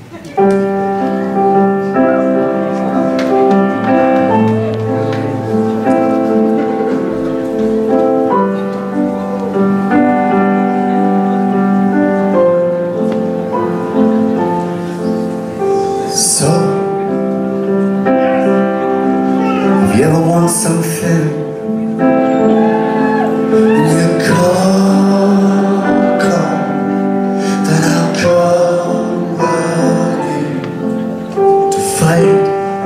So, if you ever want something and you call, then I'll come running to fight,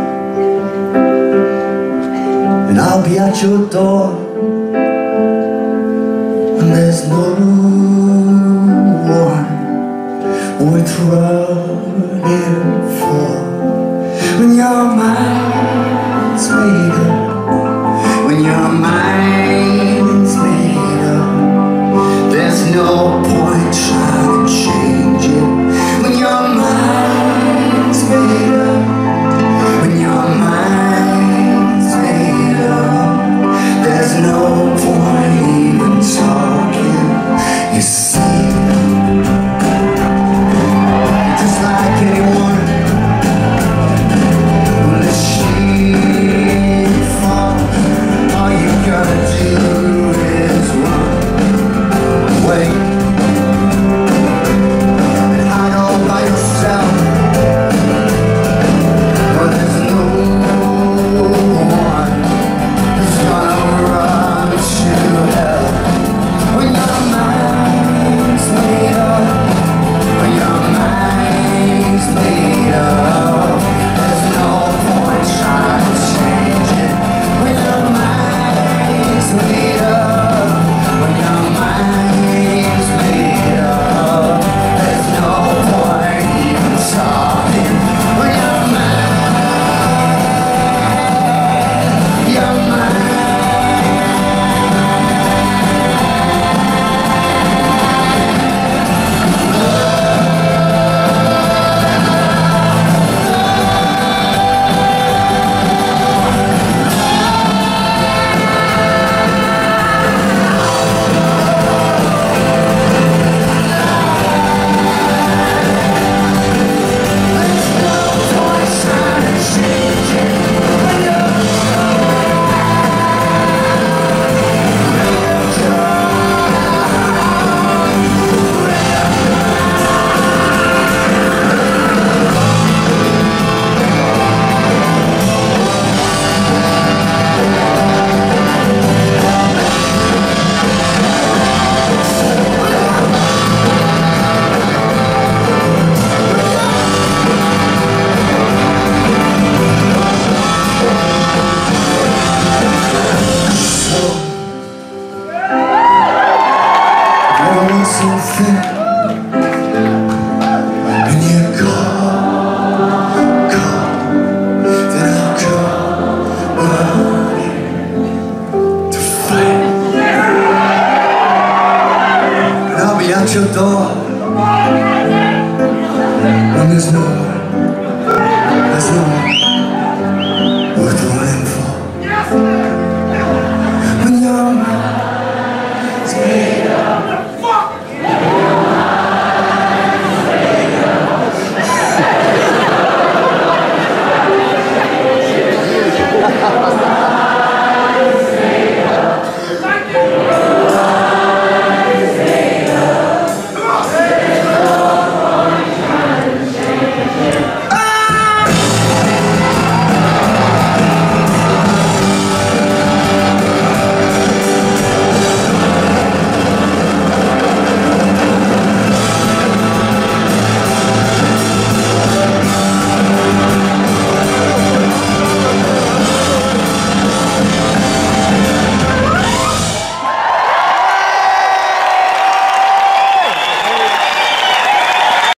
and I'll be at your door when there's no one worth running for. When your mind's made up, when your mind's made up, there's no point trying to change it. When your mind's made up, when your mind's made up, there's no point even talking. You see, just like anyone, something, and you call, then I'll come running to fight, and I'll be at your door when there's no one worth running.